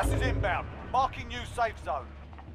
Gas is inbound. Marking new safe zone.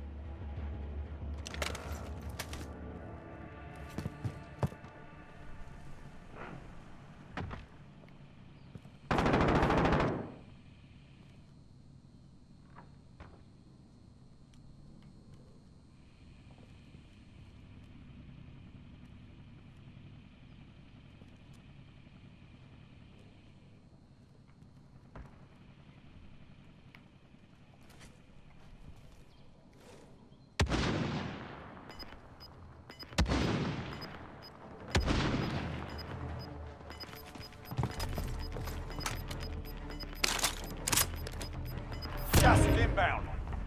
Gas is inbound.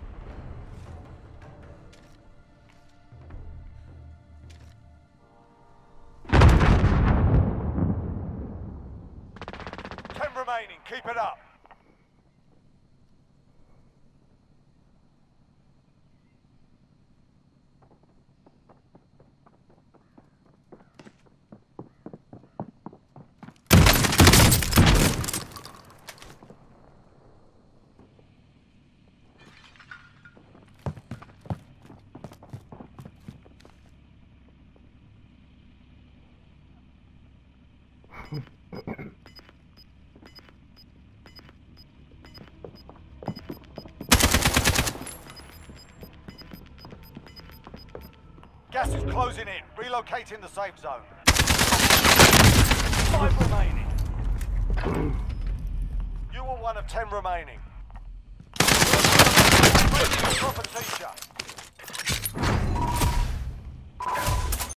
Ten remaining. Keep it up. Gas is closing in. Relocating the safe zone. 5 remaining. You were one of 10 remaining. Proper teacher.